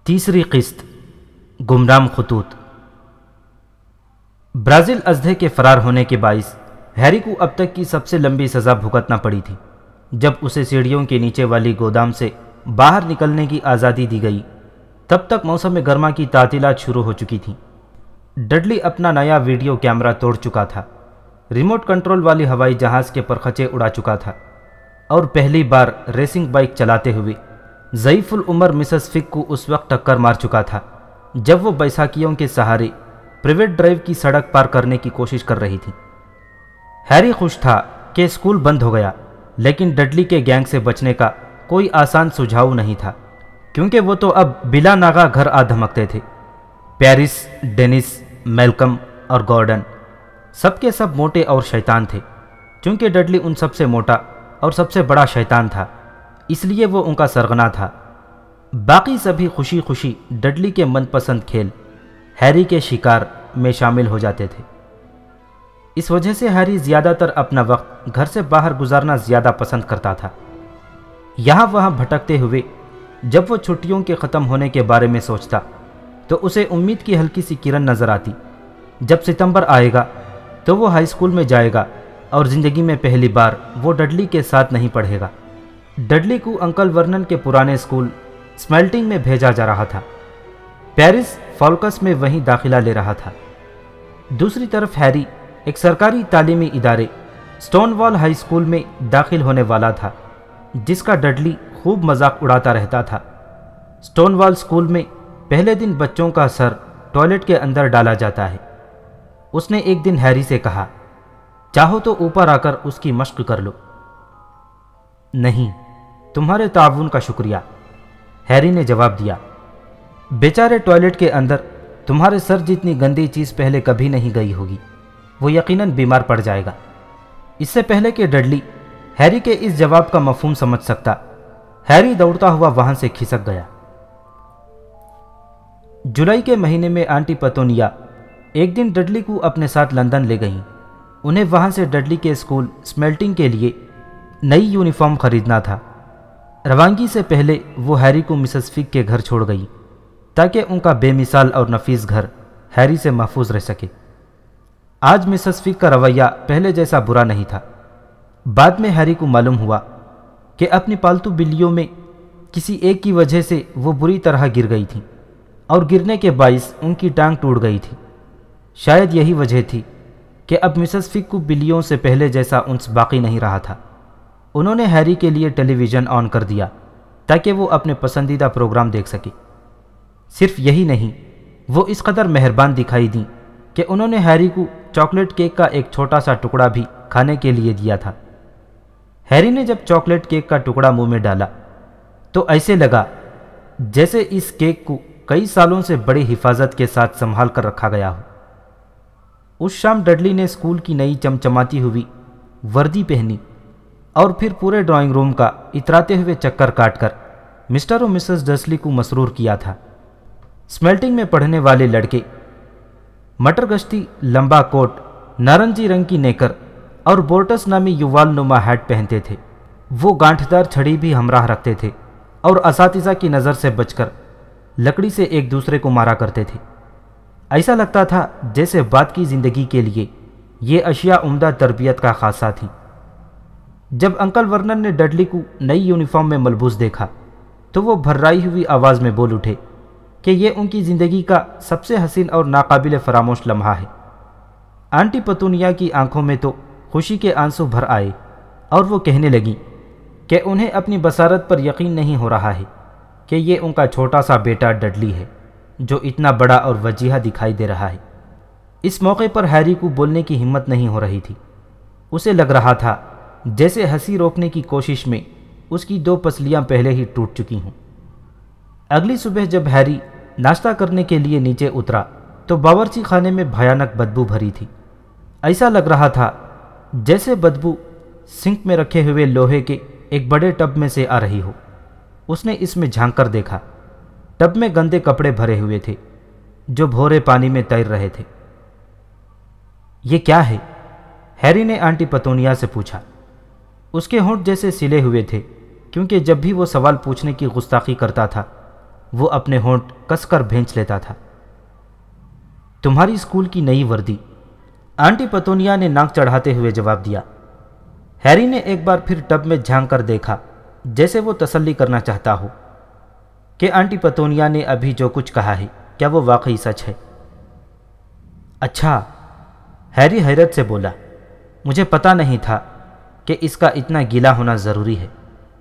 تیسری قسط گمنام خطوط۔ برازیل ازدھے کے فرار ہونے کے باعث ہیری کو اب تک کی سب سے لمبی سزا بھگتنا پڑی تھی۔ جب اسے سیڑھیوں کے نیچے والی گودام سے باہر نکلنے کی آزادی دی گئی تب تک موسم گرما کی تعطیلات شروع ہو چکی تھیں۔ ڈڈلی اپنا نیا ویڈیو کیمرہ توڑ چکا تھا، ریموٹ کنٹرول والی ہوائی جہاز کے پرخچے اڑا چکا تھا اور پہلی بار ریسنگ بائک چلاتے ہوئے ضعیف العمر مسز فک کو اس وقت ٹکر مار چکا تھا جب وہ بیساکھیوں کے سہارے پرائیویٹ ڈرائیو کی سڑک پار کرنے کی کوشش کر رہی تھی۔ ہیری خوش تھا کہ اسکول بند ہو گیا، لیکن ڈڈلی کے گینگ سے بچنے کا کوئی آسان سجھاؤ نہیں تھا کیونکہ وہ تو اب بلا ناغہ گھر آ دھمکتے تھے۔ پیرس، ڈینس، میلکم اور گارڈن سب کے سب موٹے اور شیطان تھے۔ چونکہ ڈڈلی ان سب سے موٹا اور سب سے بڑا شیطان تھا اس لیے وہ ان کا سرغنہ تھا۔ باقی سبھی خوشی خوشی ڈڈلی کے من پسند کھیل ہیری کے شکار میں شامل ہو جاتے تھے۔ اس وجہ سے ہیری زیادہ تر اپنا وقت گھر سے باہر گزارنا زیادہ پسند کرتا تھا۔ یہاں وہاں بھٹکتے ہوئے جب وہ چھٹیوں کے ختم ہونے کے بارے میں سوچتا تو اسے امید کی ہلکی سی کرن نظر آتی۔ جب ستمبر آئے گا تو وہ ہائی اسکول میں جائے گا اور زندگی میں پہلی بار وہ ڈڈلی کے ساتھ نہیں پڑھے گا۔ ڈڈلی کو انکل ورنن کے پرانے اسکول سمیلٹنگ میں بھیجا جا رہا تھا۔ پیرس فالکس میں وہیں داخلہ لے رہا تھا۔ دوسری طرف ہیری ایک سرکاری تعلیمی ادارے سٹون وال ہائی اسکول میں داخل ہونے والا تھا جس کا ڈڈلی خوب مذاق اڑاتا رہتا تھا۔ سٹون وال اسکول میں پہلے دن بچوں کا سر ٹوائلٹ کے اندر ڈالا جاتا ہے۔ اس نے ایک دن ہیری سے کہا، چاہو تو اوپر آ کر اس کی مشق کر لو۔ نہیں، تمہارے تعاون کا شکریہ، ہیری نے جواب دیا۔ بیچارے ٹوائلٹ کے اندر تمہارے سر جتنی گندی چیز پہلے کبھی نہیں گئی ہوگی، وہ یقیناً بیمار پڑ جائے گا۔ اس سے پہلے کہ ڈڈلی ہیری کے اس جواب کا مفہوم سمجھ سکتا، ہیری دوڑتا ہوا وہاں سے کھسک گیا۔ جولائی کے مہینے میں آنٹی پتونیا ایک دن ڈڈلی کو اپنے ساتھ لندن لے گئیں۔ انہیں وہاں سے ڈڈلی کے اسکول سمیلٹنگ کے لیے نئی یونیفارم خریدنا تھا۔ روانگی سے پہلے وہ ہیری کو مسز فک کے گھر چھوڑ گئی تاکہ ان کا بے مثال اور نفیس گھر ہیری سے محفوظ رہ سکے۔ آج مسز فک کا رویہ پہلے جیسا برا نہیں تھا۔ بعد میں ہیری کو معلوم ہوا کہ اپنی پالتو بلیوں میں کسی ایک کی وجہ سے وہ بری طرح گر گئی تھی اور گرنے کے باعث ان کی ٹانگ ٹوٹ گئی تھی۔ شاید یہی وجہ تھی کہ اب مسز فک کو بلیوں سے پہلے جیسا انس باقی نہیں رہا تھا۔ انہوں نے ہیری کے لیے ٹیلی ویژن آن کر دیا تاکہ وہ اپنے پسندیدہ پروگرام دیکھ سکے۔ صرف یہی نہیں، وہ اس قدر مہربان دکھائی دیں کہ انہوں نے ہیری کو چاکلیٹ کیک کا ایک چھوٹا سا ٹکڑا بھی کھانے کے لیے دیا تھا۔ ہیری نے جب چاکلیٹ کیک کا ٹکڑا منہ میں ڈالا تو ایسے لگا جیسے اس کیک کو کئی سالوں سے بڑی حفاظت کے ساتھ سنبھال کر رکھا گیا ہو۔ اس شام ڈڈلی نے اسکول کی نئی چمچماتی ہوئی وردی پہنی اور پھر پورے ڈرائنگ روم کا اتراتے ہوئے چکر کاٹ کر مسٹر اور مسز ڈرسلی کو مسرور کیا تھا۔ سمیلٹنگ میں پڑھنے والے لڑکے مٹر گشتی لمبا کوٹ، نارنجی رنگ کی نیکر اور بورٹس نامی یوال نما ہیٹ پہنتے تھے۔ وہ گانٹھدار چھڑی بھی ہمراہ رکھتے تھے اور اساتذہ کی نظر سے بچ کر لکڑی سے ایک دوسرے کو مارا کرتے تھے۔ ایسا لگتا تھا جیسے بعد کی زندگی کے لیے یہ اشیاء عمدہ تربیت کا خاصہ تھیں۔ جب انکل ورنن نے ڈڈلی کو نئی یونیفارم میں ملبوس دیکھا تو وہ بھررائی ہوئی آواز میں بول اٹھے کہ یہ ان کی زندگی کا سب سے حسین اور ناقابل فراموش لمحہ ہے۔ آنٹی پتونیا کی آنکھوں میں تو خوشی کے آنسو بھر آئے اور وہ کہنے لگیں کہ انہیں اپنی بصارت پر یقین نہیں ہو رہا ہے کہ یہ ان کا چھوٹا سا بیٹا ڈڈلی ہے جو اتنا بڑا اور وجیحہ دکھائی دے رہا ہے۔ اس موقع پر ہیری کو بولنے کی ہمت نہیں ہو رہی تھی۔ اسے لگ رہا تھا جیسے ہنسی روکنے کی کوشش میں اس کی دو پسلیاں پہلے ہی ٹوٹ چکی ہوں۔ اگلی صبح جب ہیری ناشتہ کرنے کے لیے نیچے اترا تو باورچی خانے میں بھیانک بدبو بھری تھی۔ ایسا لگ رہا تھا جیسے بدبو سنک میں رکھے ہوئے لوہے کے ایک بڑے ٹب میں سے آ رہی ہو۔ اس نے اس میں جھانک کر دیکھا۔ ٹب میں گندے کپڑے بھرے ہوئے تھے جو بھورے پانی میں تیر رہے تھے۔ یہ کیا ہے؟ ہیری نے آنٹی پتونیا سے پوچھا۔ اس کے ہونٹ جیسے سلے ہوئے تھے کیونکہ جب بھی وہ سوال پوچھنے کی گستاخی کرتا تھا وہ اپنے ہونٹ کس کر بھینچ لیتا تھا۔ تمہاری اسکول کی نئی وردی، آنٹی پتونیا نے ناک چڑھاتے ہوئے جواب دیا۔ ہیری نے ایک بار پھر ٹب میں جھانک کر دیکھا، جیسے وہ تسلی کرنا چاہتا ہو کہ آنٹی پتونیا نے ابھی جو کچھ کہا ہے کیا وہ واقعی سچ ہے۔ اچھا، ہیری حیرت سے بولا، مجھے پتہ نہیں تھا کہ اس کا اتنا گیلا ہونا ضروری ہے۔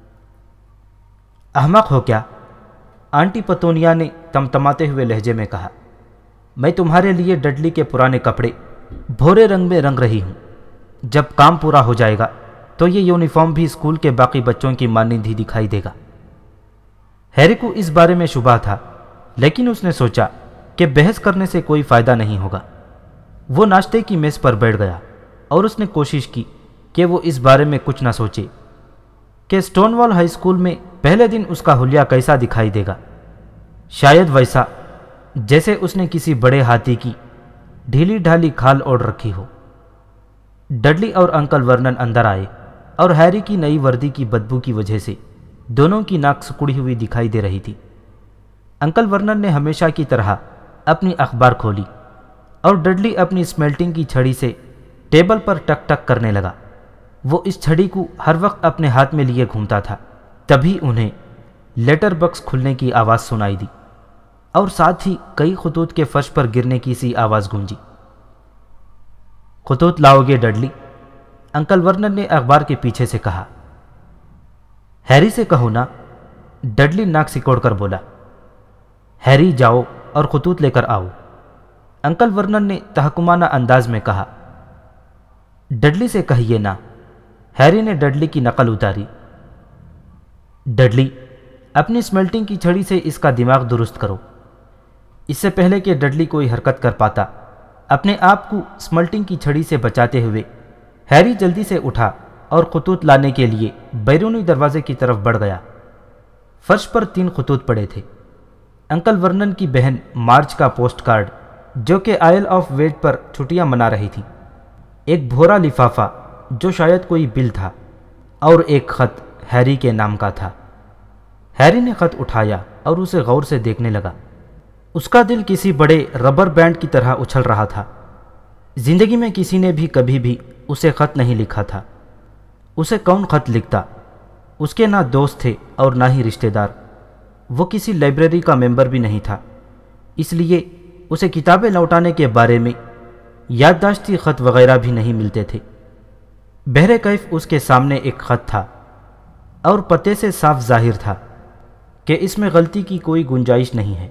احمق ہو کیا؟ آنٹی پتونیا نے تمتماتے ہوئے لہجے میں کہا، میں تمہارے لیے ڈڈلی کے پرانے کپڑے بھورے رنگ میں رنگ رہی ہوں۔ جب کام پورا ہو جائے گا تو یہ یونیفارم بھی اسکول کے باقی بچوں کی مانند ہی دکھائی دے گا۔ ہیری کو اس بارے میں شبہ تھا، لیکن اس نے سوچا کہ بحث کرنے سے کوئی فائدہ نہیں ہوگا۔ وہ ناشتے کی میز پر بیٹھ گیا اور اس نے کوشش کی کہ وہ اس بارے میں کچھ نہ سوچے کہ اسٹون وال ہائی اسکول میں پہلے دن اس کا حلیہ کیسا دکھائی دے گا۔ شاید ویسا جیسے اس نے کسی بڑے ہاتھی کی ڈھیلی ڈھالی کھال اوڑھ رکھی ہو۔ ڈڈلی اور انکل ورنن اندر آئے اور ہیری کی نئی وردی کی بدبو کی وجہ سے دونوں کی ناک سکڑی ہوئی دکھائی دے رہی تھی۔ انکل ورنن نے ہمیشہ کی طرح اپنی اخبار کھولی اور ڈڈلی اپنی سمیلٹنگ کی چھڑی سے ٹیبل پر ٹک ٹک کرنے لگا۔ وہ اس چھڑی کو ہر وقت اپنے ہاتھ میں لیے گھومتا تھا۔ تبھی انہیں لیٹر باکس کھلنے کی آواز سنائی دی اور ساتھ ہی کئی خطوط کے فرش پر گرنے کی سی آواز گونجی۔ خطوط لاؤ گے ڈڈلی؟ انکل ورنن نے اخبار کے پیچھے سے کہا۔ ہیری سے کہو نا، ڈڈلی ناک سکوڑ کر بولا۔ ہیری جاؤ اور خطوط لے کر آؤ، انکل ورنن نے تحکمانہ انداز میں کہا۔ ڈڈلی سے کہیے نا، ہیری نے ڈڈلی کی نقل اتاری۔ ڈڈلی، اپنی سمیلٹنگ کی چھڑی سے اس کا دماغ درست کرو۔ اس سے پہلے کہ ڈڈلی کوئی حرکت کر پاتا، اپنے آپ کو سمیلٹنگ کی چھڑی سے بچاتے ہوئے ہیری جلدی سے اٹھا اور خطوط لانے کے لیے بیرونی دروازے کی طرف بڑھ گیا۔ فرش پر 3 خطوط پڑے تھے۔ انکل ورنن کی بہن مارچ کا پوسٹ کارڈ، جو کہ آئل آف ویٹ پر چھٹیاں منا رہی تھی، ایک بھورا لفافہ جو شاید کوئی بل تھا، اور ایک خط ہیری کے نام کا تھا۔ ہیری نے خط اٹھایا اور اسے غور سے دیکھنے لگا۔ اس کا دل کسی بڑے ربر بینڈ کی طرح اچھل رہا تھا۔ زندگی میں کسی نے بھی کبھی بھی اسے خط نہیں لکھا تھا۔ اسے کون خط لکھتا؟ اس کے نہ دوست تھے اور نہ ہی رشتہ دار۔ وہ کسی لائبریری کا ممبر بھی نہیں تھا، اس لیے اسے کتابیں لوٹانے کے بارے میں یادداشتی خط وغیرہ بھی نہیں ملتے تھے۔ بہرے کیف اس کے سامنے ایک خط تھا اور پتے سے صاف ظاہر تھا کہ اس میں غلطی کی کوئی گنجائش نہیں ہے۔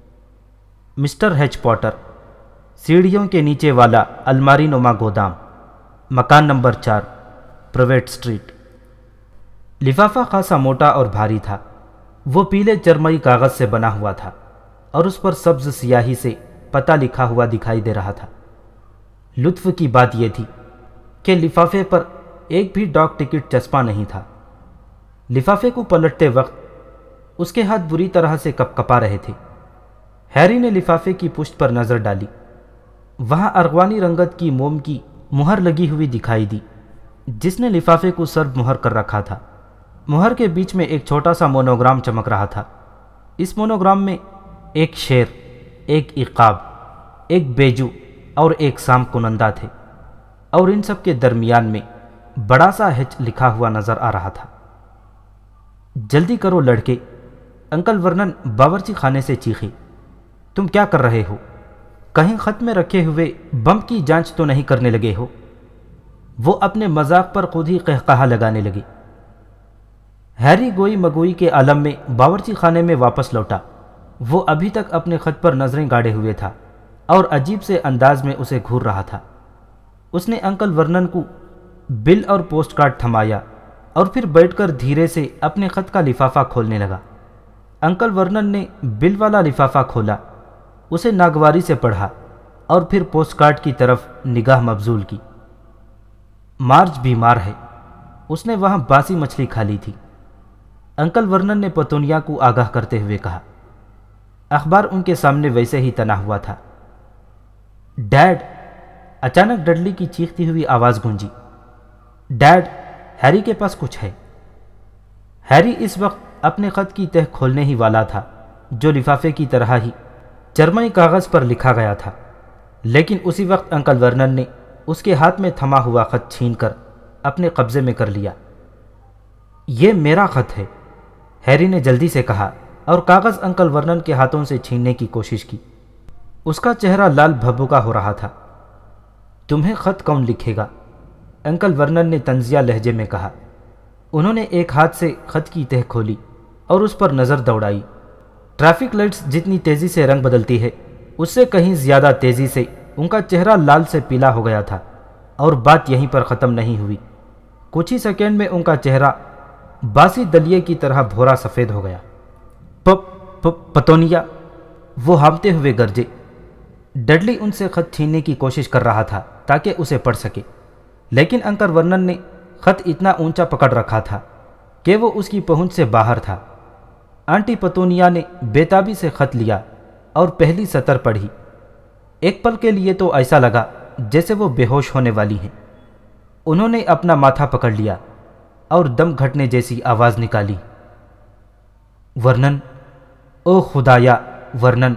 مسٹر ایچ پاٹر، سیڑھیوں کے نیچے والا الماری نما گودام، مکان نمبر 4، پرویٹ اسٹریٹ۔ لفافہ خاصا موٹا اور بھاری تھا۔ وہ پیلے چرمئی کاغذ سے بنا ہوا تھا اور اس پر سبز سیاہی سے پتہ لکھا ہوا دکھائی دے رہا تھا۔ لطف کی بات یہ تھی کہ لفافے پر ایک بھی ڈاک ٹکٹ چسپاں نہیں تھا۔ لفافے کو پلٹتے وقت اس کے ہاتھ بری طرح سے کپکپا رہے تھے۔ ہیری نے لفافے کی پشت پر نظر ڈالی۔ وہاں ارغوانی رنگت کی موم کی مہر لگی ہوئی دکھائی دی، جس نے لفافے کو سرب مہر کر رکھا تھا۔ مہر کے بیچ میں ایک چھوٹا سا مونوگرام چمک رہا تھا۔ اس مونوگرام میں ایک شیر، ایک عقاب، ایک بیجو اور ایک سام کنندہ تھے، اور ان سب کے درمیان میں بڑا سا ہیچ لکھا ہوا نظر آ رہا تھا۔ جلدی کرو لڑکے، انکل ورنن باورچی خانے سے چیخے، تم کیا کر رہے ہو؟ کہیں خط میں رکھے ہوئے بم کی جانچ تو نہیں کرنے لگے ہو؟ وہ اپنے مذاق پر خود ہی قہقہا لگانے لگے۔ ہیری گوئی مگوئی کے عالم میں باورچی خانے میں واپس لوٹا۔ وہ ابھی تک اپنے خط پر نظریں گاڑے ہوئے تھا اور عجیب سے انداز میں اسے گھور رہا تھا۔ اس نے انکل ورنن کو بل اور پوسٹ کارڈ تھمایا اور پھر بیٹھ کر دھیرے سے اپنے خط کا لفافہ کھولنے لگا۔ انکل ورنن نے بل والا لفافہ کھولا، اسے ناگواری سے پڑھا اور پھر پوسٹ کارڈ کی طرف نگاہ مبذول کی۔ مارچ بیمار ہے، اس نے وہاں باسی مچھلی کھا لی تھی، انکل ورنن نے پتونیا کو آگاہ کرتے ہوئے کہا۔ اخبار ان کے سامنے ویسے ہی تنا ہوا تھا۔ ڈیڈ، اچانک ڈڈلی کی چیختی ہوئی آواز گونجی۔ ڈیڈ، ہیری کے پاس کچھ ہے۔ ہیری اس وقت اپنے خط کی تہ کھولنے ہی والا تھا جو لفافے کی طرح ہی چرمائی کاغذ پر لکھا گیا تھا، لیکن اسی وقت انکل ورنن نے اس کے ہاتھ میں تھما ہوا خط چھین کر اپنے قبضے میں کر لیا۔ یہ میرا خط ہے، ہیری نے جلدی سے کہا اور کاغذ انکل ورنن کے ہاتھوں سے چھیننے کی کوشش کی۔ اس کا چہرہ لال بھبکا ہو رہا تھا۔ تمہیں خط کون لکھے گا؟ انکل ورنن نے طنزیہ لہجے میں کہا۔ انہوں نے ایک ہاتھ سے خط کی تہ کھولی اور اس پر نظر دوڑائی۔ ٹریفک لائٹس جتنی تیزی سے رنگ بدلتی ہے اس سے کہیں زیادہ تیزی سے ان کا چہرہ لال سے پیلا ہو گیا تھا، اور بات یہیں پر ختم نہیں ہوئی۔ کچھ ہی سیکنڈ میں ان کا چہرہ باسی دلیے کی طرح بھورا سفید ہو گیا۔ پتونیا، وہ ہانپتے ہوئے گرجے۔ ڈڈلی ان سے خط چھیننے کی کوشش کر رہا تھا تاکہ اسے پڑھ سکے، لیکن انکل ورنن نے خط اتنا اونچا پکڑ رکھا تھا کہ وہ اس کی پہنچ سے باہر تھا۔ آنٹی پتونیا نے بے تابی سے خط لیا اور پہلی سطر پڑھی۔ ایک پل کے لیے تو ایسا لگا جیسے وہ بے ہوش ہونے والی ہیں۔ انہوں نے اپنا ماتھا پکڑ لیا اور دم گھٹنے جیسی آواز نکالی۔ ورنن، او خدایا ورنن!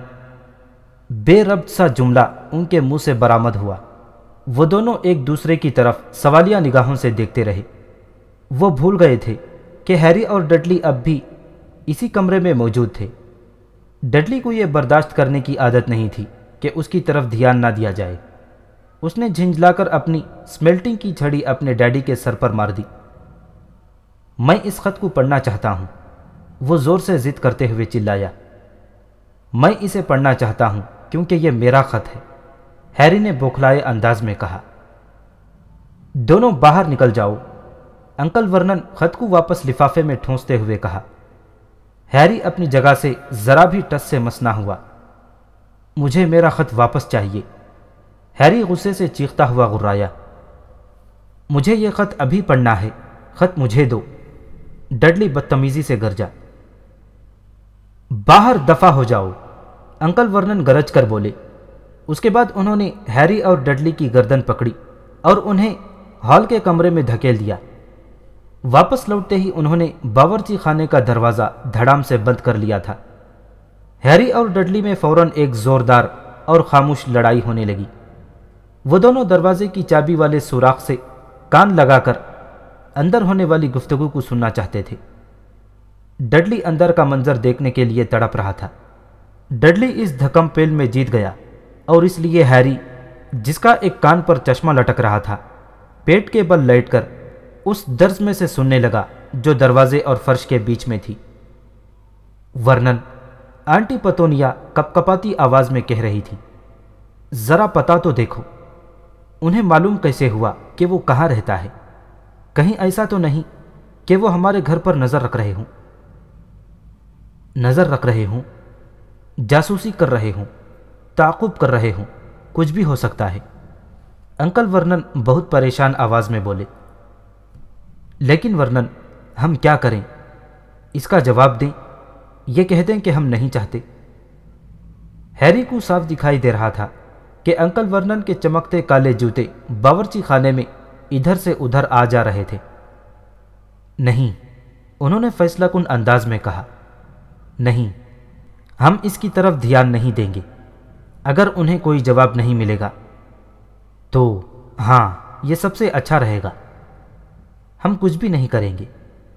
بے ربط سا جملہ ان کے منہ سے برآمد ہوا۔ وہ دونوں ایک دوسرے کی طرف سوالیہ نگاہوں سے دیکھتے رہے۔ وہ بھول گئے تھے کہ ہیری اور ڈڈلی اب بھی اسی کمرے میں موجود تھے۔ ڈڈلی کو یہ برداشت کرنے کی عادت نہیں تھی کہ اس کی طرف دھیان نہ دیا جائے۔ اس نے جھنجھلا کر اپنی سمیلٹنگ کی چھڑی اپنے ڈیڈی کے سر پر مار دی۔ میں اس خط کو پڑھنا چاہتا ہوں، وہ زور سے ضد کرتے ہوئے چلایا۔ میں اسے پڑھنا چاہتا ہوں کیونکہ یہ میرا خط ہے، ہیری نے بوکھلائے انداز میں کہا۔ دونوں باہر نکل جاؤ، انکل ورنن خط کو واپس لفافے میں ٹھونستے ہوئے کہا۔ ہیری اپنی جگہ سے ذرا بھی ٹس سے مس نہ ہوا۔ مجھے میرا خط واپس چاہیے، ہیری غصے سے چیختا ہوا غرایا۔ مجھے یہ خط ابھی پڑھنا ہے، خط مجھے دو، ڈڈلی بدتمیزی سے گرجا۔ باہر دفع ہو جاؤ، انکل ورنن گرج کر بولے۔ اس کے بعد انہوں نے ہیری اور ڈڈلی کی گردن پکڑی اور انہیں ہال کے کمرے میں دھکیل دیا۔ واپس لوٹتے ہی انہوں نے باورچی خانے کا دروازہ دھڑام سے بند کر لیا تھا۔ ہیری اور ڈڈلی میں فوراً ایک زوردار اور خاموش لڑائی ہونے لگی۔ وہ دونوں دروازے کی چابی والے سوراخ سے کان لگا کر اندر ہونے والی گفتگو کو سننا چاہتے تھے۔ ڈڈلی اندر کا منظر دیکھنے کے لیے تڑپ رہا تھا۔ ڈڈلی اس دھکم پیل میں جیت گیا، اور اس لیے ہیری، جس کا ایک کان پر چشمہ لٹک رہا تھا، پیٹ کے بل لیٹ کر اس درز میں سے سننے لگا جو دروازے اور فرش کے بیچ میں تھی۔ ورنن، آنٹی پتونیا کپ کپاتی آواز میں کہہ رہی تھی، ذرا پتا تو دیکھو، انہیں معلوم کیسے ہوا کہ وہ کہاں رہتا ہے؟ کہیں ایسا تو نہیں کہ وہ ہمارے گھر پر نظر رکھ رہے ہوں؟ نظر رکھ رہے ہوں، جاسوسی کر رہے ہوں، تعاقب کر رہے ہوں، کچھ بھی ہو سکتا ہے، انکل ورنن بہت پریشان آواز میں بولے۔ لیکن ورنن، ہم کیا کریں؟ اس کا جواب دیں، یہ کہہ دیں کہ ہم نہیں چاہتے۔ ہیری کو صاف دکھائی دے رہا تھا کہ انکل ورنن کے چمکتے کالے جوتے باورچی خانے میں ادھر سے ادھر آ جا رہے تھے۔ نہیں، انہوں نے فیصلہ کن انداز میں کہا، نہیں، ہم اس کی طرف دھیان نہیں دیں گے۔ اگر انہیں کوئی جواب نہیں ملے گا تو ہاں، یہ سب سے اچھا رہے گا، ہم کچھ بھی نہیں کریں گے۔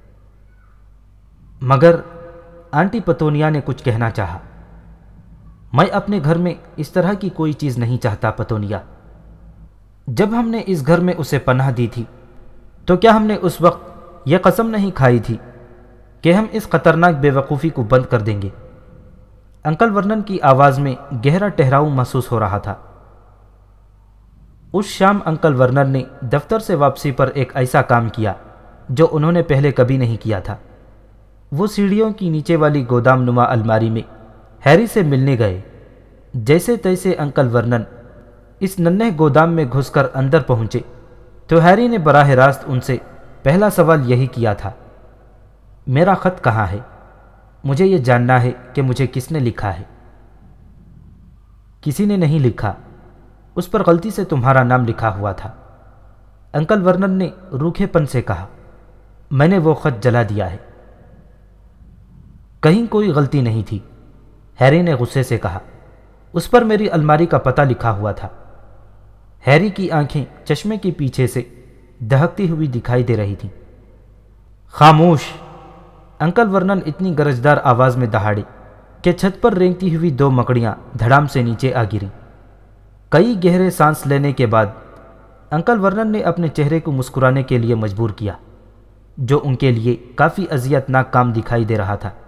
مگر آنٹی پتونیا نے کچھ کہنا چاہا۔ میں اپنے گھر میں اس طرح کی کوئی چیز نہیں چاہتا پتونیا۔ جب ہم نے اس گھر میں اسے پناہ دی تھی تو کیا ہم نے اس وقت یہ قسم نہیں کھائی تھی کہ ہم اس خطرناک بے وقوفی کو بند کر دیں گے؟ انکل ورنن کی آواز میں گہرا ٹھہراؤ محسوس ہو رہا تھا۔ اس شام انکل ورنن نے دفتر سے واپسی پر ایک ایسا کام کیا جو انہوں نے پہلے کبھی نہیں کیا تھا۔ وہ سیڑھیوں کی نیچے والی گودام نما الماری میں ہیری سے ملنے گئے۔ جیسے تیسے انکل ورنن اس ننھے گودام میں گھس کر اندر پہنچے تو ہیری نے براہ راست ان سے پہلا سوال یہی کیا تھا، میرا خط کہاں ہے؟ مجھے یہ جاننا ہے کہ مجھے کس نے لکھا ہے۔ کسی نے نہیں لکھا، اس پر غلطی سے تمہارا نام لکھا ہوا تھا، انکل ورنن نے روکھے پن سے کہا۔ میں نے وہ خط جلا دیا ہے۔ کہیں کوئی غلطی نہیں تھی، ہیری نے غصے سے کہا۔ اس پر میری الماری کا پتہ لکھا ہوا تھا۔ ہیری کی آنکھیں چشمے کے پیچھے سے دہکتی ہوئی دکھائی دے رہی تھیں۔ خاموش! انکل ورنن اتنی گرجدار آواز میں دہاڑے کہ چھت پر رینگتی ہوئی 2 مکڑیاں دھڑام سے نیچے آ گریں۔ کئی گہرے سانس لینے کے بعد انکل ورنن نے اپنے چہرے کو مسکرانے کے لیے مجبور کیا، جو ان کے لیے کافی اذیت ناک کام دکھائی دے رہا تھا۔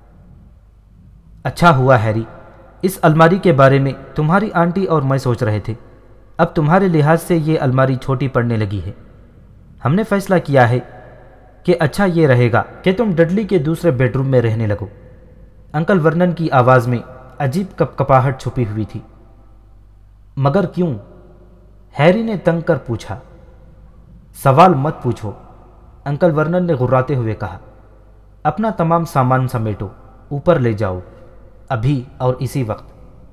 اچھا ہوا ہیری، اس الماری کے بارے میں تمہاری آنٹی اور میں سوچ رہے تھے۔ اب تمہارے لحاظ سے یہ الماری چھوٹی پڑنے لگی ہے۔ ہم نے فیصلہ کیا ہے کہ اچھا یہ رہے گا کہ تم ڈڈلی کے دوسرے بیڈ روم میں رہنے لگو۔ انکل ورنن کی آواز میں عجیب کپکپاہٹ چھپی ہوئی تھی۔ مگر کیوں؟ ہیری نے تنگ کر پوچھا۔ سوال مت پوچھو، انکل ورنن نے غراتے ہوئے کہا۔ اپنا تمام سامان سمیٹو، اوپر لے جاؤ، ابھی اور اسی وقت۔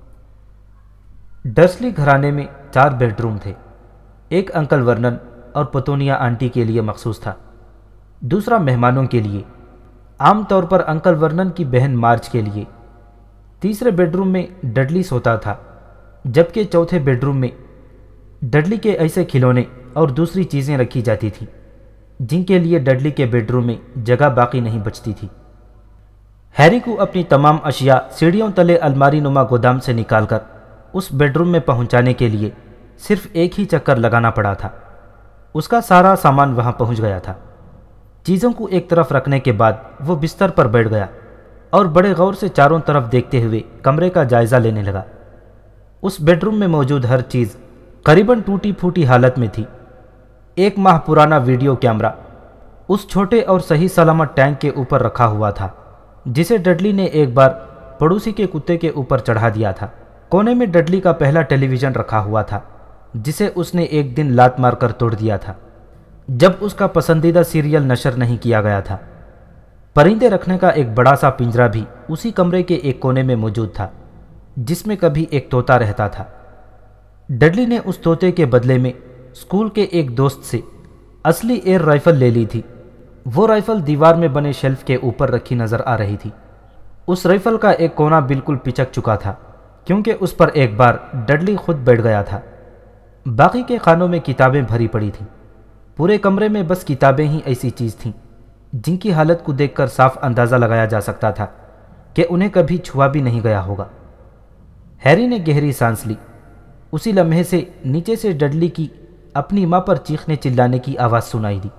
ڈرسلی گھرانے میں 4 بیڈ روم تھے۔ ایک انکل ورنن اور پتونیا آنٹی کے لیے مخصوص تھا، دوسرا مہمانوں کے لیے، عام طور پر انکل ورنن کی بہن مارچ کے لیے۔ تیسرے بیڈ روم میں ڈڈلی سوتا تھا، جبکہ چوتھے بیڈ روم میں ڈڈلی کے ایسے کھلونے اور دوسری چیزیں رکھی جاتی تھیں جن کے لیے ڈڈلی کے بیڈ روم میں جگہ باقی نہیں بچتی تھی۔ ہیری کو اپنی تمام اشیاء سیڑھیوں تلے الماری نما گودام سے نکال کر اس بیڈ روم میں پہنچانے کے لیے صرف ایک ہی چکر لگانا پڑا تھا۔ اس کا سارا سامان وہاں پہنچ گیا تھا۔ چیزوں کو ایک طرف رکھنے کے بعد وہ بستر پر بیٹھ گیا اور بڑے غور سے چاروں طرف دیکھتے ہوئے کمرے کا جائزہ لینے لگا۔ اس بیڈ روم میں موجود ہر چیز قریباً ٹوٹی پھوٹی حالت میں تھی۔ 1 ماہ پرانا ویڈیو کیمرہ اس چھوٹے اور صحیح سلامت ٹینک کے اوپر رکھا ہوا تھا جسے ڈڈلی نے ایک بار پڑوسی کے کتے کے اوپر چڑھا دیا تھا۔ کونے میں ڈڈلی کا پہلا ٹیلی ویژن رکھا ہوا تھا جسے اس نے ایک دن لات مار کر توڑ دیا تھا جب اس کا پسندیدہ سیریل نشر نہیں کیا گیا تھا۔ پرندے رکھنے کا ایک بڑا سا پنجرا بھی اسی کمرے کے ایک کونے میں موجود تھا جس میں کبھی ایک طوطا رہتا تھا۔ ڈڈلی نے اس طوطے کے بدلے میں اسکول کے ایک دوست سے اصلی ایئر رائفل لے لی تھی۔ وہ رائفل دیوار میں بنے شیلف کے اوپر رکھی نظر آ رہی تھی۔ اس رائفل کا ایک کونا بالکل پچک چکا تھا کیونکہ اس پر ایک بار ڈڈلی خود بیٹھ گیا تھا۔ باقی کے خانوں میں کتابیں بھری پڑی تھیں۔ پورے کمرے میں بس کتابیں ہی ایسی چیز تھیں جن کی حالت کو دیکھ کر صاف اندازہ لگایا جا سکتا تھا کہ انہیں کبھی چھوا بھی نہیں گیا ہوگا۔ ہیری نے گہری سانس لی۔ اسی لمحے سے نیچے سے ڈڈلی کی اپنی ماں پر چیخنے چلانے کی آواز سنائی دی۔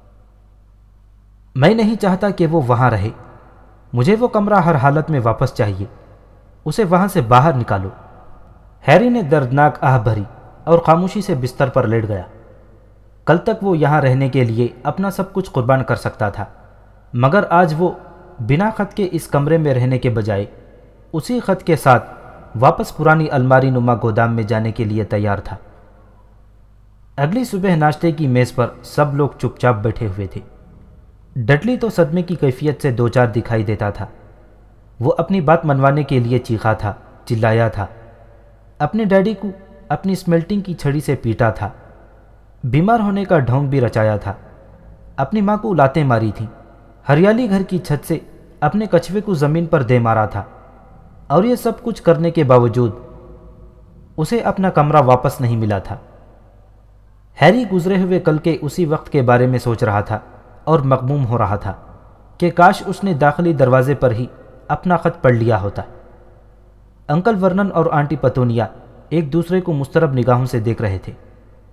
میں نہیں چاہتا کہ وہ وہاں رہے، مجھے وہ کمرہ ہر حالت میں واپس چاہیے، اسے وہاں سے باہر نکالو۔ ہیری نے دردناک آہ بھری اور خاموشی سے بستر پر لیٹ گیا۔ کل تک وہ یہاں رہنے کے لیے اپنا سب کچھ قربان کر سکتا تھا، مگر آج وہ بنا خط کے اس کمرے میں رہنے کے بجائے اسی خط کے ساتھ واپس پرانی الماری نما گودام میں جانے کے لیے تیار تھا۔ اگلی صبح ناشتے کی میز پر سب لوگ چپ چاپ بیٹھے ہوئے تھے۔ ڈڈلی تو صدمے کی کیفیت سے 2-4 دکھائی دیتا تھا۔ وہ اپنی بات منوانے کے لیے چیخا تھا، چلایا تھا، اپنے ڈیڈی کو اپنی سمیلٹنگ کی چھڑی سے پیٹا تھا، بیمار ہونے کا ڈھونگ بھی رچایا تھا، اپنی ماں کو لاتیں ماری تھیں، ہریالی گھر کی چھت سے اپنے کچھوے کو زمین پر دے مارا تھا، اور یہ سب کچھ کرنے کے باوجود اسے اپنا کمرہ واپس نہیں ملا تھا۔ ہیری گزرے ہوئے کل کے اسی وقت کے بارے میں سوچ رہا تھا اور مغموم ہو رہا تھا کہ کاش اس نے داخلی دروازے پر ہی اپنا خط پڑھ لیا ہوتا۔ انکل ورنن اور آنٹی پتونیا ایک دوسرے کو مسترب نگاہوں سے دیکھ رہے تھے۔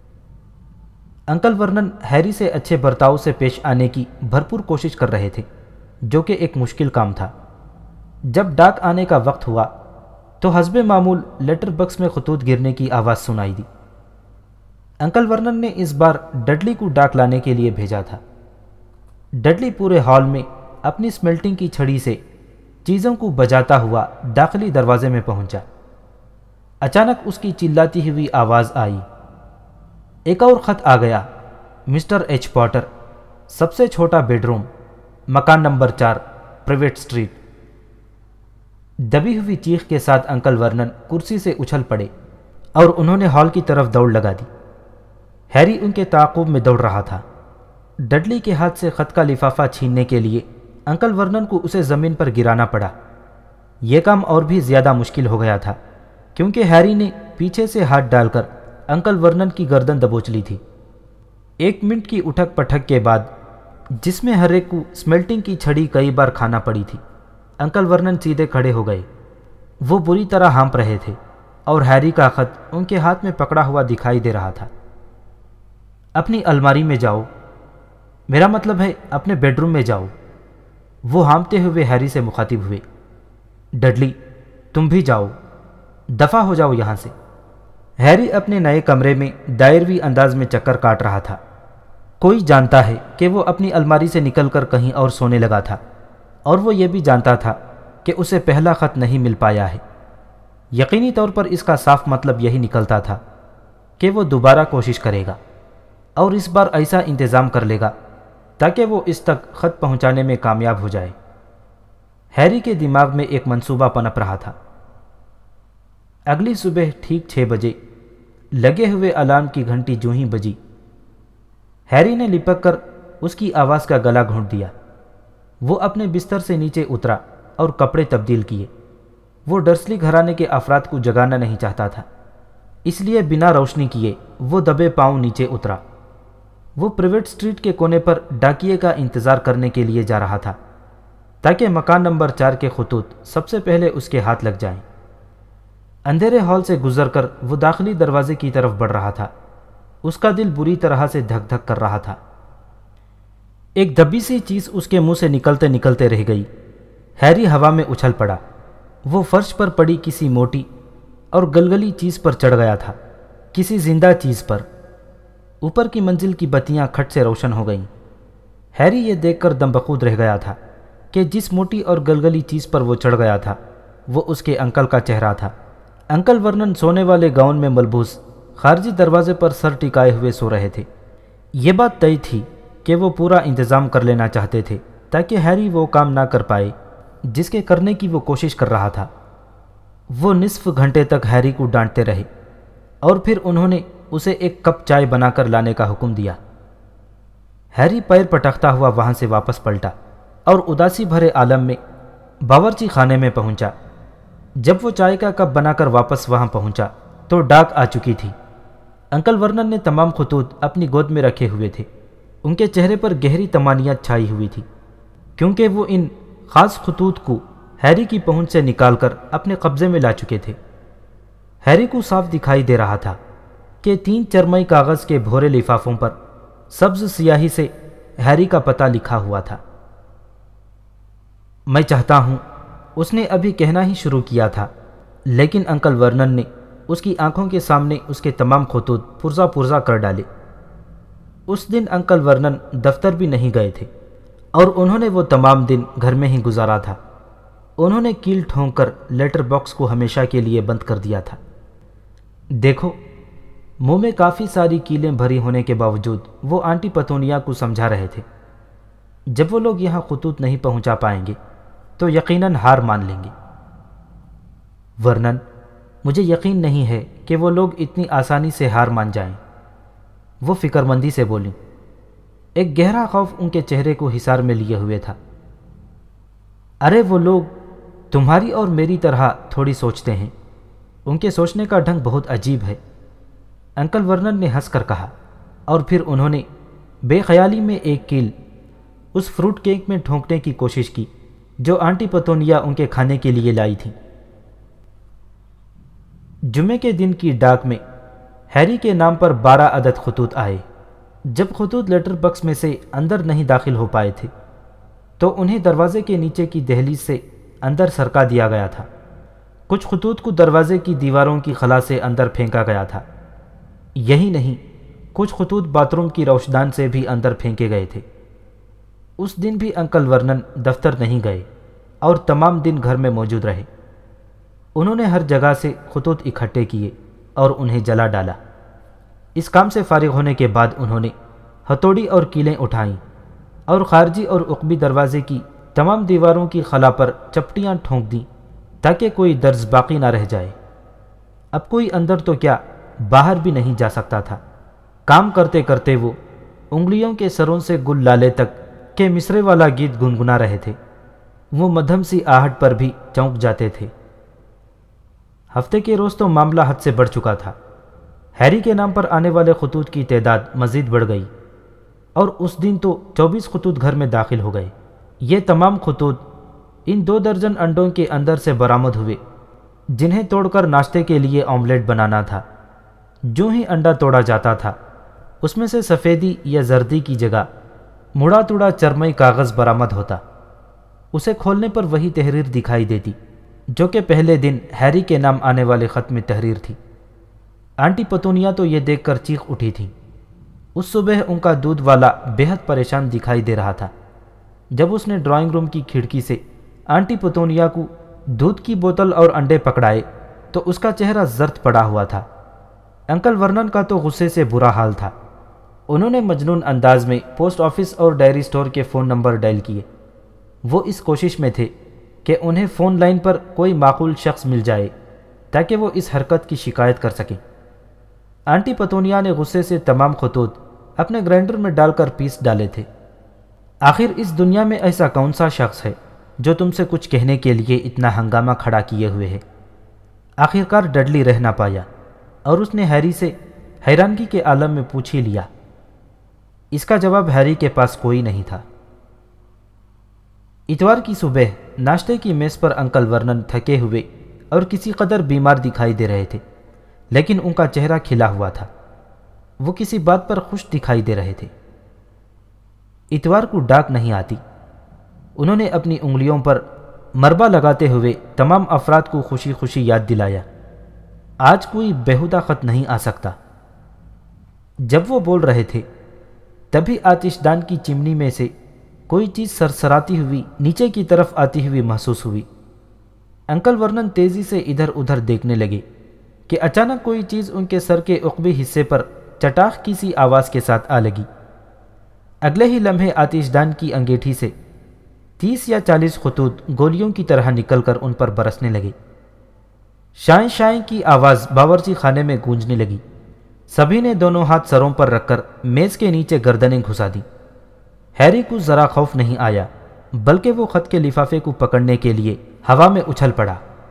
انکل ورنن ہیری سے اچھے برتاؤ سے پیش آنے کی بھرپور کوشش کر رہے تھے، جو کہ ایک مشکل کام تھا۔ جب ڈاک آنے کا وقت ہوا تو حسب معمول لیٹر باکس میں خطوط گرنے کی آواز سنائی دی۔ انکل ورنن نے اس بار ڈڈلی کو ڈاک لانے کے لیے بھیجا تھا۔ ڈڈلی پورے ہال میں اپنی سمیلٹنگ کی چھڑی سے چیزوں کو بجاتا ہوا داخلی دروازے میں پہنچا۔ اچانک اس کی چلاتی ہوئی آواز آئی، ایک اور خط آ گیا، مسٹر ایچ پاٹر، سب سے چھوٹا بیڈ روم، مکان نمبر 4، پرائیویٹ اسٹریٹ۔ دبی ہوئی چیخ کے ساتھ انکل ورنن کرسی سے اچھل پڑے اور انہوں نے ہال کی طرف دوڑ لگا دی۔ ہیری ان کے تعاقب میں دوڑ رہا تھا۔ ڈڈلی کے ہاتھ سے خط کا لفافہ چھیننے کے لیے انکل ورنن کو اسے زمین پر گرانا پڑا۔ یہ کام اور بھی زیادہ مشکل ہو گیا تھا کیونکہ ہیری نے پیچھے سے ہاتھ ڈال کر انکل ورنن کی گردن دبوچ لی تھی۔ 1 منٹ کی اٹھک پٹھک کے بعد، جس میں ہر ایک کو سمیلٹنگ کی چھڑی کئی بار کھانا پڑی تھی، انکل ورنن سیدھے کھڑے ہو گئے۔ وہ بری طرح ہانپ رہے تھے اور ہیری کا خط ان کے ہاتھ میں پکڑا ہوا دکھائی دے رہا تھا۔ اپنی الماری میں جاؤ، میرا مطلب ہے اپنے بیڈ روم میں جاؤ، وہ ہانپتے ہوئے ہیری سے مخاطب ہوئے۔ ڈڈلی تم بھی جاؤ، دفع ہو جاؤ یہاں سے۔ ہیری اپنے نئے کمرے میں دائروی انداز میں چکر کاٹ رہا تھا۔ کوئی جانتا ہے کہ وہ اپنی الماری سے نکل کر کہیں اور سونے لگا تھا، اور وہ یہ بھی جانتا تھا کہ اسے پہلا خط نہیں مل پایا ہے۔ یقینی طور پر اس کا صاف مطلب یہی نکلتا تھا کہ وہ دوبارہ کوشش کرے گا اور اس بار ایسا انتظام کر لے گا تاکہ وہ اس تک خط پہنچانے میں کامیاب ہو جائے۔ ہیری کے دماغ میں ایک منصوبہ پنپ رہا تھا۔ اگلی صبح ٹھیک 6 بجے لگے ہوئے الارم کی گھنٹی جوں ہی بجی، ہیری نے لپک کر اس کی آواز کا گلا گھونٹ دیا۔ وہ اپنے بستر سے نیچے اترا اور کپڑے تبدیل کیے۔ وہ ڈرسلی گھرانے کے افراد کو جگانا نہیں چاہتا تھا، اس لیے بنا روشنی کیے وہ دبے پاؤں نیچے اترا۔ وہ پریویٹ اسٹریٹ کے کونے پر ڈاکیے کا انتظار کرنے کے لیے جا رہا تھا تاکہ مکان نمبر 4 کے خطوط سب سے پہلے اس کے ہاتھ لگ جائیں۔ اندھیرے ہال سے گزر کر وہ داخلی دروازے کی طرف بڑھ رہا تھا۔ اس کا دل بری طرح سے دھک دھک کر رہا تھا۔ ایک دبی سی چیز اس کے منہ سے نکلتے نکلتے رہ گئی۔ ہیری ہوا میں اچھل پڑا۔ وہ فرش پر پڑی کسی موٹی اور گلگلی چیز پر چڑھ گیا تھا، کسی زندہ چیز پر۔ اوپر کی منزل کی بتیاں کھٹ سے روشن ہو گئیں۔ ہیری یہ دیکھ کر دم بخود رہ گیا تھا کہ جس موٹی اور گلگلی چیز پر وہ چڑھ گیا تھا وہ اس کے انکل کا چہرہ تھا۔ انکل ورنن سونے والے گاؤن میں ملبوس خارجی دروازے پر سر ٹکائے ہوئے سو رہے تھے۔ یہ بات طے تھی کہ وہ پورا انتظام کر لینا چاہتے تھے تاکہ ہیری وہ کام نہ کر پائے جس کے کرنے کی وہ کوشش کر رہا تھا۔ وہ نصف گھنٹے تک ہیری کو ڈانٹتے رہے اور پھر انہوں نے اسے ایک کپ چائے بنا کر لانے کا حکم دیا۔ ہیری پیر پٹکتا ہوا وہاں سے واپس پلٹا اور اداسی بھرے عالم میں باورچی خانے میں پہنچا۔ جب وہ چائے کا کپ بنا کر واپس وہاں پہنچا تو ڈاک آ چکی تھی۔ انکل ورنن نے تمام خطوط اپنی گود میں رکھے ہوئے تھے۔ ان کے چہرے پر گہری طمانینت چھائی ہوئی تھی کیونکہ وہ ان خاص خطوط کو ہیری کی پہنچ سے نکال کر اپنے قبضے میں لا چکے تھے۔ ہیری کو صاف دکھائی دے رہا تھا کہ 3 چرمئی کاغذ کے بھورے لفافوں پر سبز سیاہی سے ہیری کا پتہ لکھا ہوا تھا۔ میں چاہتا ہوں، اس نے ابھی کہنا ہی شروع کیا تھا، لیکن انکل ورنن نے اس کی آنکھوں کے سامنے اس کے تمام خطوط پرزہ پرزہ کر ڈالے۔ اس دن انکل ورنن دفتر بھی نہیں گئے تھے اور انہوں نے وہ تمام دن گھر میں ہی گزارا تھا۔ انہوں نے کیل ٹھونک کر لیٹر باکس کو ہمیشہ کے لیے بند کر دیا تھا۔ دیکھو، منہ میں کافی ساری کیلیں بھری ہونے کے باوجود وہ آنٹی پتونیا کو سمجھا رہے تھے، جب وہ لوگ یہاں خطوط نہیں پہنچا پائیں گے تو یقیناً ہار مان لیں گے۔ ورنن، مجھے یقین نہیں ہے کہ وہ لوگ اتنی آسانی سے ہار مان جائیں، وہ فکر مندی سے بولی۔ ایک گہرا خوف ان کے چہرے کو حصار میں لیے ہوئے تھا۔ ارے وہ لوگ تمہاری اور میری طرح تھوڑی سوچتے ہیں، ان کے سوچنے کا ڈھنگ بہت عجیب ہے، انکل ورنن نے ہنس کر کہا، اور پھر انہوں نے بے خیالی میں ایک کیل اس فروٹ کیک میں ٹھونکنے کی کوشش کی جو آنٹی پتونیا ان کے کھانے کے لیے لائی تھی۔ جمعے کے دن کی ڈاک میں ہیری کے نام پر 12 عدد خطوط آئے۔ جب خطوط لیٹر باکس میں سے اندر نہیں داخل ہو پائے تھے تو انہیں دروازے کے نیچے کی دہلیز سے اندر سرکا دیا گیا تھا۔ کچھ خطوط کو دروازے کی دیواروں کی خلا سے اندر پھینکا گیا تھا۔ یہی نہیں، کچھ خطوط باتھ روم کی روشدان سے بھی اندر پھینکے گئے تھے۔ اس دن بھی انکل ورنن دفتر نہیں گئے اور تمام دن گھر میں موجود رہے۔ انہوں نے ہر جگہ سے خطوط اکٹھے کیے اور انہیں جلا ڈالا۔ اس کام سے فارغ ہونے کے بعد انہوں نے ہتھوڑی اور کیلیں اٹھائیں اور خارجی اور عقبی دروازے کی تمام دیواروں کی خلا پر چپٹیاں ٹھونک دیں تاکہ کوئی درز باقی نہ رہ جائے۔ اب کوئی اندر تو کیا باہر بھی نہیں جا سکتا تھا۔ کام کرتے کرتے وہ انگلیوں کے سروں سے گل لالے تک کے مصرے والا گیت گنگنا رہے تھے۔ وہ مدھم سی آہٹ پر بھی چونک جاتے تھے۔ ہفتے کے روز تو معاملہ حد سے بڑھ چکا تھا۔ ہیری کے نام پر آنے والے خطوط کی تعداد مزید بڑھ گئی اور اس دن تو 24 خطوط گھر میں داخل ہو گئے۔ یہ تمام خطوط ان 2 درجن انڈوں کے اندر سے برآمد ہوئے جنہیں توڑ کر ناشتے کے لیے آملیٹ بنانا تھا۔ جو ہی انڈا توڑا جاتا تھا اس میں سے سفیدی یا زردی کی جگہ مڑا توڑا چرمئی کاغذ برآمد ہوتا۔ اسے کھولنے پر وہی تحریر دکھائی دیتی جو کہ پہلے دن ہیری کے نام آنے والے خط میں تحریر تھی۔ آنٹی پتونیا تو یہ دیکھ کر چیخ اٹھی تھی۔ اس صبح ان کا دودھ والا بے حد پریشان دکھائی دے رہا تھا۔ جب اس نے ڈرائنگ روم کی کھڑکی سے آنٹی پتونیا کو دودھ کی بوتل اور انڈے پکڑائے تو اس کا چہرہ زرد پڑا ہوا تھا۔ انکل ورنن کا تو غصے سے برا حال تھا۔ انہوں نے مجنون انداز میں پوسٹ آفس اور ڈائری سٹور کے فون نمبر ڈائل کیے۔ وہ اس کوشش میں تھے کہ انہیں فون لائن پر کوئی معقول شخص مل جائے تاکہ وہ اس حرکت کی شکایت کر سکیں۔ آنٹی پتونیا نے غصے سے تمام خطوط اپنے گرائنڈر میں ڈال کر پیس ڈالے تھے۔ آخر اس دنیا میں ایسا کون سا شخص ہے جو تم سے کچھ کہنے کے لیے اتنا ہنگامہ کھڑا کیے ہوئے ہے؟ آخرکار ڈڈلی رہ نہ پایا اور اس نے ہیری سے حیرانگی کے عالم میں پوچھ ہی لیا۔ اس کا جواب ہیری کے پاس کوئی نہیں تھا۔ اتوار کی صبح ناشتے کی میز پر انکل ورنن تھکے ہوئے اور کسی قدر بیمار دکھائی دے رہے تھے، لیکن ان کا چہرہ کھلا ہوا تھا۔ وہ کسی بات پر خوش دکھائی دے رہے تھے۔ اتوار کو ڈاک نہیں آتی۔ انہوں نے اپنی انگلیوں پر مربع لگاتے ہوئے تمام افراد کو خوشی خوشی یاد دلایا، آج کوئی بیہودہ خط نہیں آ سکتا۔ جب وہ بول رہے تھے تبھی آتش دان کی چمنی میں سے کوئی چیز سرسراتی ہوئی نیچے کی طرف آتی ہوئی محسوس ہوئی۔ انکل ورنن تیزی سے ادھر ادھر دیکھنے لگے کہ اچانک کوئی چیز ان کے سر کے عقبی حصے پر چٹاخ کی سی آواز کے ساتھ آ لگی۔ اگلے ہی لمحے آتش دان کی انگیٹھی سے 30 یا 40 خطوط گولیوں کی طرح نکل کر ان پر برسنے لگے۔ شائیں شائیں کی آواز باورچی خانے میں گونجنے لگی۔ سبھی نے دونوں ہاتھ سروں پر رکھ کر میز کے نیچے گردنیں گھسا دی۔ ہیری کو ذرا خوف نہیں آیا بلکہ وہ خط کے لفافے کو پکڑنے کے لیے ہوا میں اچھل پڑا۔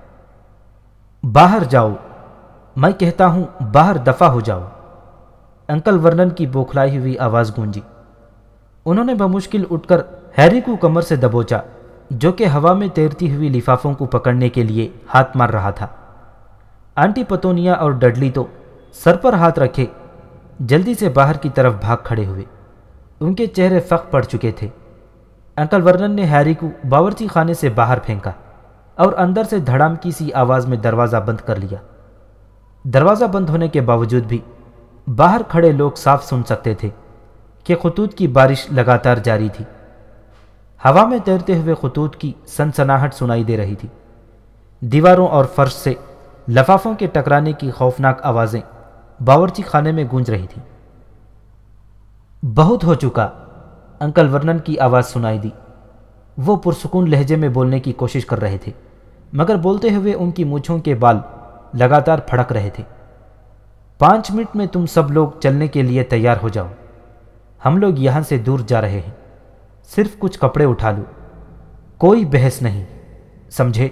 باہر جاؤ، میں کہتا ہوں باہر دفع ہو جاؤ، انکل ورنن کی بوکھلائی ہوئی آواز گونجی۔ انہوں نے بمشکل اٹھ کر ہیری کو کمر سے دبوچا جو کہ ہوا میں تیرتی ہوئی لفافوں کو پکڑنے کے لیے ہاتھ مار رہا تھا۔ آنٹی پتونیا اور ڈڈلی تو سر پر ہاتھ رکھے جلدی سے باہر کی طرف بھاگ کھڑے ہوئے۔ ان کے چہرے فق پڑ چکے تھے۔ انکل ورنن نے ہیری کو باورچی خانے سے باہر پھینکا اور اندر سے دھڑام کی سی آواز میں دروازہ بند کر لیا۔ دروازہ بند ہونے کے باوجود بھی باہر کھڑے لوگ صاف سن سکتے تھے کہ خطوط کی بارش لگاتار جاری تھی۔ ہوا میں تیرتے ہوئے خطوط کی سنسناہٹ سنائی دے رہی تھی۔ دیواروں اور فرش سے لفافوں کے ٹکرانے کی خوفناک آوازیں باورچی خانے میں گونج رہی تھیں۔ بہت ہو چکا، انکل ورنن کی آواز سنائی دی۔ وہ پرسکون لہجے میں بولنے کی کوشش کر رہے تھے مگر بولتے ہوئے ان کی مونچھوں کے بال لگاتار پھڑک رہے تھے۔ 5 منٹ میں تم سب لوگ چلنے کے لیے تیار ہو جاؤ، ہم لوگ یہاں سے دور جا رہے ہیں، صرف کچھ کپڑے اٹھا لو، کوئی بحث نہیں، سمجھے؟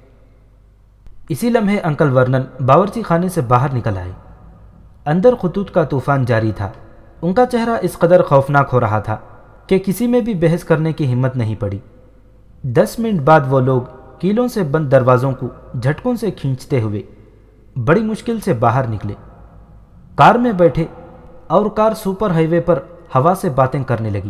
اسی لمحے انکل ورنن باورچی خانے سے باہر نکل آئے۔ اندر خطوط کا طوفان جاری تھا۔ ان کا چہرہ اس قدر خوفناک ہو رہا تھا کہ کسی میں بھی بحث کرنے کی ہمت نہیں پڑی۔ 10 منٹ بعد وہ لوگ کیلوں سے بند دروازوں کو جھٹکوں سے کھینچتے ہوئے بڑی مشکل سے باہر نکلے، کار میں بیٹھے اور کار سپر ہائی وے پر ہوا سے باتیں کرنے لگی۔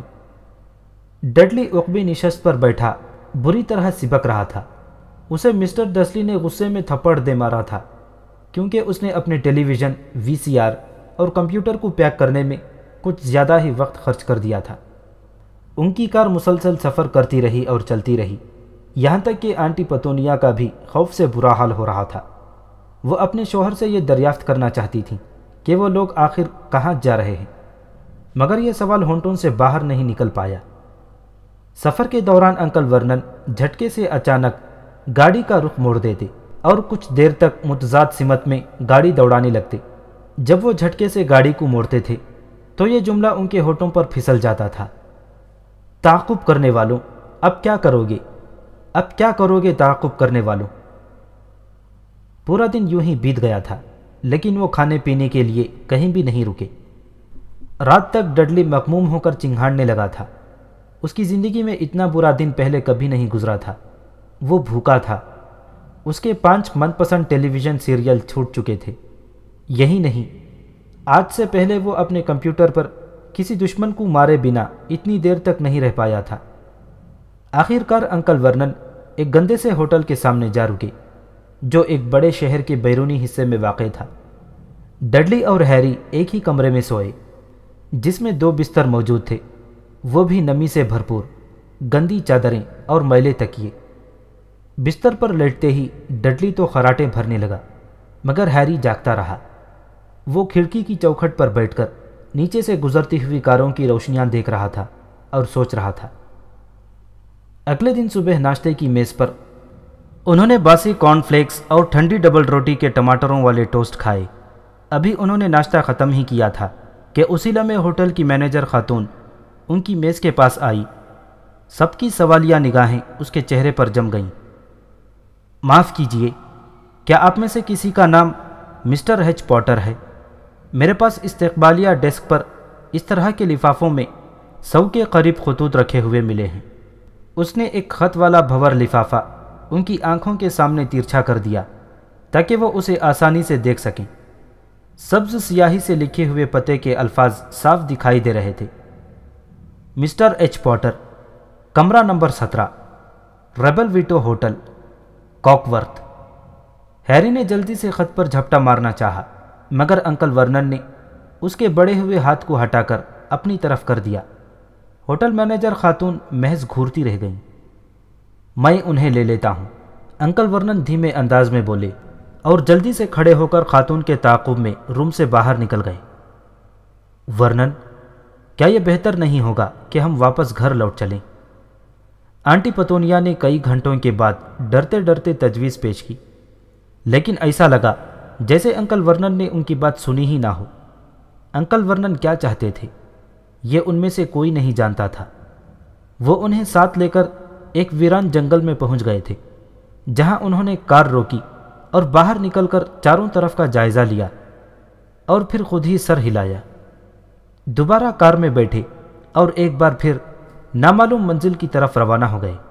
ڈڈلی عقبی نشست پر بیٹھا بری طرح سبک رہا تھا۔ اسے مسٹر ڈرسلی نے غصے میں تھپڑ دے مارا تھا کیونکہ اس نے اپنے ٹیلی ویژن، VCR اور کمپیوٹر کو پیک کرنے میں کچھ زیادہ ہی وقت خرچ کر دیا تھا۔ ان کی کار مسلسل سفر کرتی رہی اور چلتی رہی، یہاں تک کہ آنٹی پتونیا کا بھی خوف سے برا حال ہو رہا تھا۔ وہ اپنے شوہر سے یہ دریافت کرنا چاہتی تھی کہ وہ لوگ آخر کہاں جا رہے ہیں، مگر یہ سوال ہونٹوں سے باہر نہیں نکل پایا۔ سفر کے دوران انکل ورنن جھٹکے سے اچانک گاڑی کا رخ موڑ دیتے اور کچھ دیر تک متضاد سمت میں گاڑی دوڑانے لگتے۔ جب وہ جھٹکے سے گاڑی کو موڑتے تھے تو یہ جملہ ان کے ہونٹوں پر پھسل جاتا تھا، تعاقب کرنے والوں اب کیا کرو گے؟ اب کیا کرو گے تعاقب کرنے والوں؟ پورا دن یوں ہی بیت گیا تھا، لیکن وہ کھانے پینے کے لیے کہیں بھی نہیں رکے۔ رات تک ڈڈلی مغموم ہو کر چنگھاڑنے لگا تھا۔ اس کی زندگی میں اتنا برا دن پہلے کبھی نہیں گزرا تھا۔ وہ بھوکا تھا۔ اس کے 5 من پسند ٹیلی ویژن سیریل چھوٹ چکے تھے۔ یہی نہیں، آج سے پہلے وہ اپنے کمپیوٹر پر کسی دشمن کو مارے بنا اتنی دیر تک نہیں رہ پایا تھا۔ آخر کار انکل ورنن ایک گندے سے ہوٹل کے سامنے جا رکے، جو ایک بڑے شہر کے بیرونی حصے میں واقع تھا۔ ڈڈلی اور ہیری ایک ہی کمرے میں سوئے، جس میں 2 بستر موجود تھے، وہ بھی نمی سے بھرپور، گندی چادریں اور میلے تکیے۔ بستر پر لیٹتے ہی ڈڈلی تو خراٹیں بھرنے لگا، مگر ہیری جاگتا رہا۔ وہ کھڑکی کی چوکھٹ پر بیٹھ کر نیچے سے گزرتی ہوئی کاروں کی روشنیاں دیکھ رہا تھا اور سوچ رہا تھا۔ اگلے دن صبح ناشتے کی میز پر انہوں نے باسی کارن فلیکس اور ٹھنڈی ڈبل روٹی کے ٹماٹروں والے ٹوسٹ کھائے۔ ابھی انہوں نے ناشتہ ختم ہی کیا تھا کہ اسی لمحے ہوٹل کی مینیجر خاتون ان کی میز کے پاس آئی۔ سب کی سوالیہ نگاہیں اس کے چہرے پر جم گئیں۔ معاف کیجئے، کیا آپ میں سے کسی کا نام مسٹر ایچ پاٹر ہے؟ میرے پاس استقبالیہ ڈیسک پر اس طرح کے لفافوں میں 100 کے قریب خطوط رکھے ہوئے ملے ہیں۔ اس نے ایک خط والا بھور لفافہ ان کی آنکھوں کے سامنے ترچھا کر دیا تاکہ وہ اسے آسانی سے دیکھ سکیں۔ سبز سیاہی سے لکھے ہوئے پتے کے الفاظ صاف دکھائی دے رہے تھے۔ مسٹر ایچ پاٹر، کمرہ نمبر 17، ریبل ویٹو ہوٹل، کاکورتھ۔ ہیری نے جلدی سے خط پر جھپٹا مارنا چاہا، مگر انکل ورنن نے اس کے بڑے ہوئے ہاتھ کو ہٹا کر اپنی طرف کر دیا۔ ہوٹل مینیجر خاتون محض گھورتی رہ گئیں۔ میں انہیں لے لیتا ہوں، انکل ورنن دھیمے انداز میں بولے، اور جلدی سے کھڑے ہو کر خاتون کے تعاقب میں روم سے باہر نکل گئے۔ ورنن، کیا یہ بہتر نہیں ہوگا کہ ہم واپس گھر لوٹ چلیں؟ آنٹی پتونیا نے کئی گھنٹوں کے بعد ڈرتے ڈرتے تجویز پیش کی، لیکن ایسا لگا جیسے انکل ورنن نے ان کی بات سنی ہی نہ ہو۔ انکل ورنن کیا چاہتے تھے یہ ان میں سے کوئی نہیں جانتا تھا۔ وہ انہیں ساتھ لے کر ایک ویران جنگل میں پہنچ گئے تھے، جہاں انہوں نے کار روکی اور باہر نکل کر چاروں طرف کا جائزہ لیا اور پھر خود ہی سر ہلایا۔ دوبارہ کار میں بیٹھے اور ایک بار پھر نامعلوم منزل کی طرف روانہ ہو گئے۔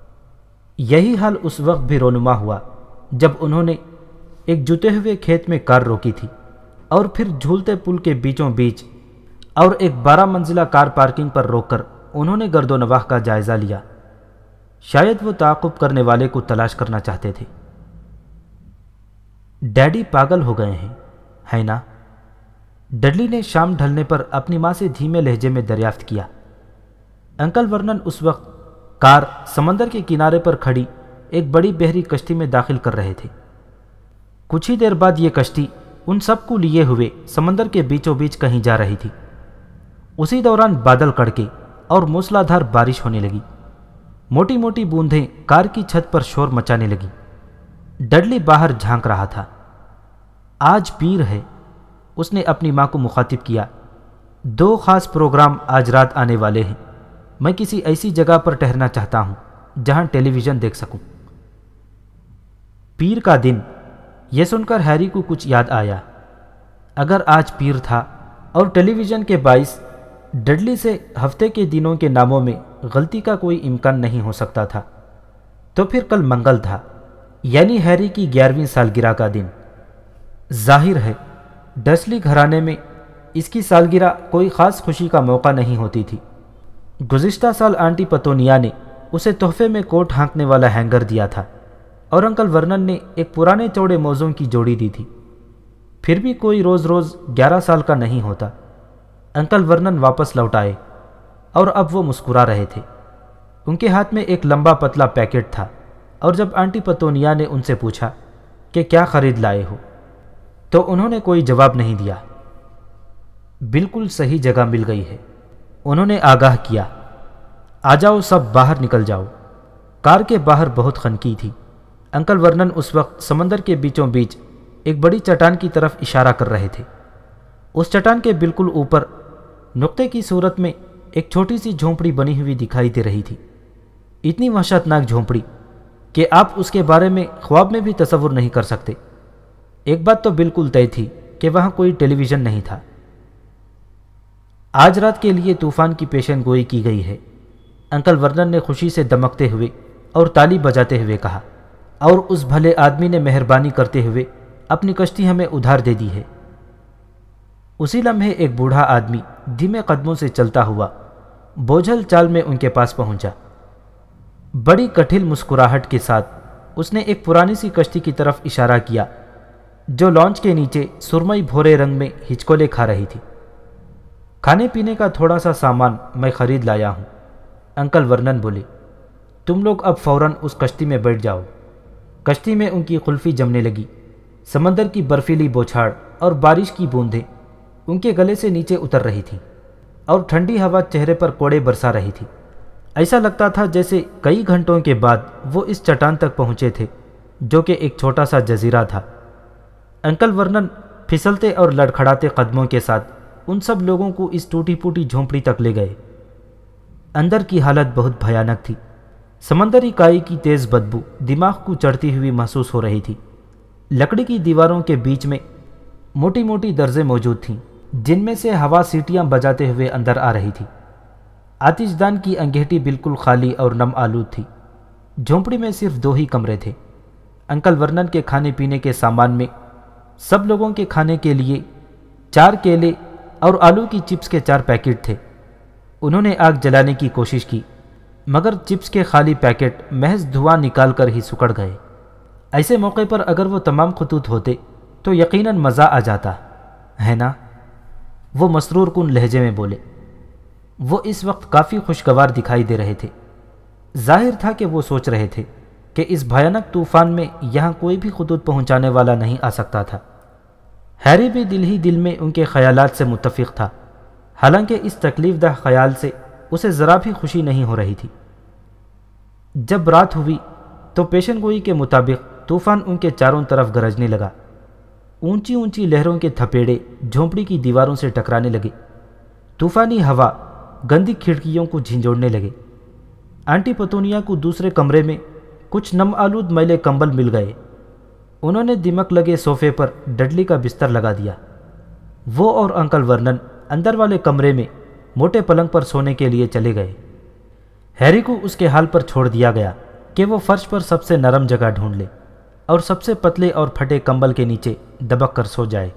یہی حال اس وقت بھی رونما ہوا جب انہوں نے ایک جتے ہوئے کھیت میں کار روکی تھی اور پھر جھولتے پل کے بیچوں بیچ اور ایک 12 منزلہ کار پارکنگ پر روک کر انہوں نے گرد و نواح کا جائزہ لیا۔ شاید وہ تعاقب کرنے والے کو تلاش کرنا چاہتے تھے۔ ڈیڈی پاگل ہو گئے ہیں، ہے نا؟ ڈڈلی نے شام ڈھلنے پر اپنی ماں سے دھیمے لہجے میں دریافت کیا۔ انکل ورنن اس وقت کار سمندر کے کنارے پر کھڑی ایک بڑی بحری کشتی میں داخل کر رہے تھے۔ کچھ ہی دیر بعد یہ کشتی ان سب کو لیے ہوئے سمندر کے بیچوں بیچ کہیں جا رہی تھی۔ اسی دوران بادل کڑکے اور موسلا دھار بارش ہونے لگی۔ موٹی موٹی بوندیں کار کی چھت پر شور مچانے لگیں۔ ڈڈلی باہر جھانک رہا تھا۔ آج پیر ہے، اس نے اپنی ماں کو مخاطب کیا۔ 2 خاص پروگرام آج رات آنے والے ہیں۔ میں کسی ایسی جگہ پر ٹھہرنا چاہتا ہوں جہاں ٹیلی ویژن دیکھ سکوں۔ پیر کا دن، یہ سن کر ہیری کو کچھ یاد آیا۔ اگر آج پیر تھا اور ٹیلی ویژن کے باعث ڈڈلی سے ہفتے کے دنوں کے ناموں میں غلطی کا کوئی امکان نہیں ہو سکتا تھا، تو پھر کل منگل تھا، یعنی ہیری کی 11ویں سالگرہ کا دن۔ ظاہر ہے ڈرسلی گھرانے میں اس کی سالگرہ کوئی خاص خوشی کا موقع نہیں ہوتی تھی۔ گزشتہ سال آنٹی پتونیا نے اسے تحفے میں کوٹ ہانکنے والا ہینگر دیا تھا اور انکل ورنن نے ایک پرانے چوڑے موزوں کی جوڑی دی تھی۔ پھر بھی کوئی روز 11 سال کا نہیں ہوتا۔ انکل ورنن واپس لوٹ آئے اور اب وہ مسکرا رہے تھے۔ ان کے ہاتھ میں ایک لمبا پتلا پیکٹ تھا، اور جب آنٹی پتونیا نے ان سے پوچھا کہ کیا خرید لائے ہو تو انہوں نے کوئی جواب نہیں دیا۔ بالکل صحیح جگہ مل گئی ہے، انہوں نے آگاہ کیا۔ آ جاؤ سب باہر نکل جاؤ۔ کار کے باہر بہت خنکی تھی۔ انکل ورنن اس وقت سمندر کے بیچوں بیچ ایک بڑی چٹان کی طرف اشارہ کر رہے تھے۔ اس چٹان کے بالکل اوپر نقطے کی صورت میں ایک چھوٹی سی جھونپڑی بنی ہوئی دکھائی دے رہی تھی۔ اتنی وحشتناک جھونپڑی کہ آپ اس کے بارے میں خواب میں بھی تصور نہیں کر سکتے۔ ایک بات تو بالکل طے تھی کہ وہاں کوئی ٹیلی ویژن نہیں تھا۔ آج رات کے لیے طوفان کی پیشن گوئی کی گئی ہے، انکل ورنن نے خوشی سے دمکتے ہوئے اور تالی بجاتے ہوئے کہا، اور اس بھلے آدمی نے مہربانی کرتے ہوئے اپنی کشتی ہمیں ادھار دے دی ہے۔ اسی لمحے ایک بوڑھا آدمی دھیمے قدموں سے چلتا ہوا بوجھل چال میں ان کے پاس پہنچا۔ بڑی کٹھل مسکراہٹ کے ساتھ اس نے ایک پرانی سی کشتی کی طرف اشارہ کیا جو لانچ کے نیچے سرمئی بھورے رنگ میں ہچکولے کھا رہی تھی۔ کھانے پینے کا تھوڑا سا سامان میں خرید لایا ہوں، انکل ورنن بولے۔ تم لوگ اب فوراً اس کشتی میں بیٹھ جاؤ۔ کشتی میں ان کی قلفی جمنے لگی۔ سمندر کی برفیلی بوچھاڑ اور بارش کی بوندیں ان کے گلے سے نیچے اتر رہی تھیں اور ٹھنڈی ہوا چہرے پر کوڑے برسا رہی تھی۔ ایسا لگتا تھا جیسے کئی گھنٹوں کے بعد وہ اس چٹان تک پہنچے تھے جو کہ ایک چھوٹا سا جزیرہ تھا۔ انکل ورنن پھسلتے اور لڑکھڑاتے قدموں کے ساتھ ان سب لوگوں کو اس ٹوٹی پوٹی جھونپڑی تک لے گئے۔ اندر کی حالت بہت بھیانک تھی۔ سمندری کائی کی تیز بدبو دماغ کو چڑھتی ہوئی محسوس ہو رہی تھی۔ لکڑی کی دیواروں کے بیچ میں موٹی موٹی درزیں موجود تھیں جن میں سے ہوا سیٹیاں بجاتے ہوئے اندر آ رہی تھی۔ آتش دان کی انگیٹھی بالکل خالی اور نم آلود تھی۔ جھونپڑی میں صرف 2 ہی کمرے تھے۔ انکل ورنن کے کھانے پینے کے سامان میں سب لوگوں کے کھانے کے لیے 4 کیلے اور آلو کی چپس کے 4 پیکٹ تھے۔ انہوں نے آگ جلانے کی کوشش کی مگر چپس کے خالی پیکٹ محض دھواں نکال کر ہی سکڑ گئے۔ ایسے موقع پر اگر وہ تمام خطوط ہوتے تو یقیناً مزہ آ جاتا ہے نا، وہ مسرور کن لہجے میں بولے۔ وہ اس وقت کافی خوشگوار دکھائی دے رہے تھے۔ ظاہر تھا کہ وہ سوچ رہے تھے کہ اس بھیانک طوفان میں یہاں کوئی بھی خطوط پہنچانے والا نہیں آ سکتا تھا۔ ہیری بھی دل ہی دل میں ان کے خیالات سے متفق تھا، حالانکہ اس تکلیف دہ خیال سے اسے ذرا بھی خوشی نہیں ہو رہی تھی۔ جب رات ہوئی تو پیشن گوئی کے مطابق طوفان ان کے چاروں طرف گرجنے لگا۔ اونچی اونچی لہروں کے تھپیڑے جھونپڑی کی دیواروں سے ٹکرانے لگے۔ طوفانی ہوا گندی کھڑکیوں کو جھنجھوڑنے لگے۔ آنٹی پتونیا کو دوسرے کمرے میں کچھ نم آلود میلے کمبل مل گئے۔ انہوں نے دمک لگے صوفے پر ڈڈلی کا بستر لگا دیا۔ وہ اور انکل ورنن اندر والے کمرے میں موٹے پلنگ پر سونے کے لیے چلے گئے۔ ہیری کو اس کے حال پر چھوڑ دیا گیا کہ وہ فرش پر سب سے نرم جگہ ڈھونڈ لے اور سب سے پتلے اور پھٹے کمبل کے نیچے دبک کر سو جائے۔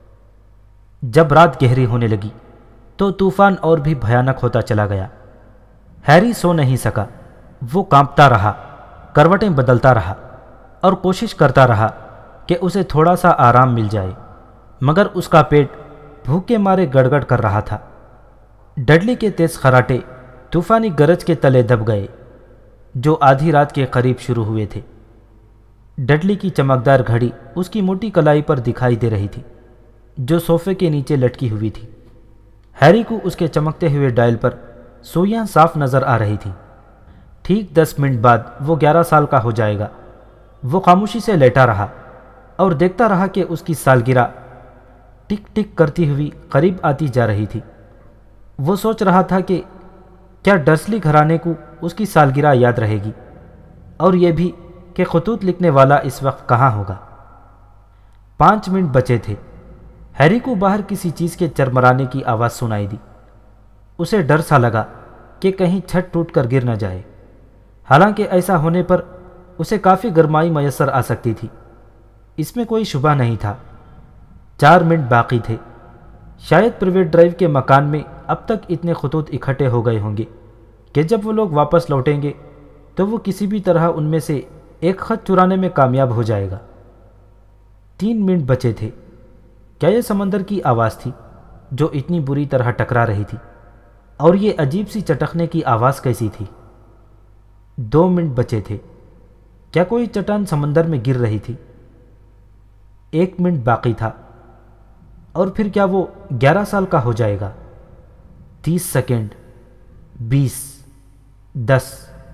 جب رات گہری ہونے لگی تو طوفان اور بھی بھیانک ہوتا چلا گیا۔ ہیری سو نہیں سکا۔ وہ کانپتا رہا، کروٹیں بدلتا رہا اور کوشش کرتا رہا کہ اسے تھوڑا سا آرام مل جائے، مگر اس کا پیٹ بھوک کے مارے گڑگڑ کر رہا تھا۔ ڈڈلی کے تیز خراٹے طوفانی گرج کے تلے دب گئے جو آدھی رات کے قریب شروع ہوئے تھے۔ ڈڈلی کی چمکدار گھڑی اس کی موٹی کلائی پر دکھائی دے رہی تھی جو صوفے کے نیچے لٹکی ہوئی تھی۔ ہیری کو اس کے چمکتے ہوئے ڈائل پر سوئیاں صاف نظر آ رہی تھیں۔ ٹھیک 10 منٹ بعد وہ 11 سال کا ہو جائے گا۔ وہ خاموشی سے لیٹا رہا اور دیکھتا رہا کہ اس کی سالگرہ ٹک ٹک کرتی ہوئی قریب آتی جا رہی تھی۔ وہ سوچ رہا تھا کہ کیا ڈرسلی گھرانے کو اس کی سالگرہ یاد رہے گی، اور یہ بھی کہ خطوط لکھنے والا اس وقت کہاں ہوگا۔ 5 منٹ بچے تھے۔ ہیری کو باہر کسی چیز کے چرمرانے کی آواز سنائی دی۔ اسے ڈر سا لگا کہ کہیں چھت ٹوٹ کر گر نہ جائے، حالانکہ ایسا ہونے پر اسے کافی گرمائی میسر آ سکتی تھی۔ اس میں کوئی شبہ نہیں تھا۔ 4 منٹ باقی تھے۔ شاید پریویٹ ڈرائیو کے مکان میں اب تک اتنے خطوط اکٹھے ہو گئے ہوں گے کہ جب وہ لوگ واپس لوٹیں گے تو وہ کسی بھی طرح ان میں سے ایک خط چرانے میں کامیاب ہو جائے گا۔ 3 منٹ بچے تھے۔ کیا یہ سمندر کی آواز تھی جو اتنی بری طرح ٹکرا رہی تھی؟ اور یہ عجیب سی چٹکنے کی آواز کیسی تھی؟ 2 منٹ بچے تھے۔ کیا کوئی چٹان سمندر میں گر رہی تھی؟ 1 منٹ باقی تھا۔ اور پھر کیا وہ 11 سال کا ہو جائے گا؟ 30 سیکنڈ، 20، 10۔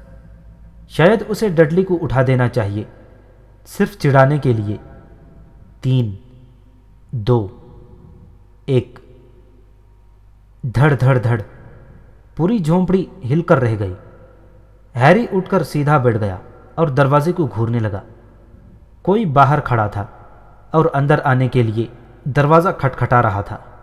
شاید اسے ڈڈلی کو اٹھا دینا چاہیے، صرف چڑھانے کے لیے۔ 3، 2، 1۔ دھڑ دھڑ دھڑ، پوری جھونپڑی ہل کر رہ گئی۔ ہیری اٹھ کر سیدھا بیٹھ گیا اور دروازے کو گھورنے لگا۔ کوئی باہر کھڑا تھا اور اندر آنے کے لیے دروازہ کھٹکھٹا رہا تھا۔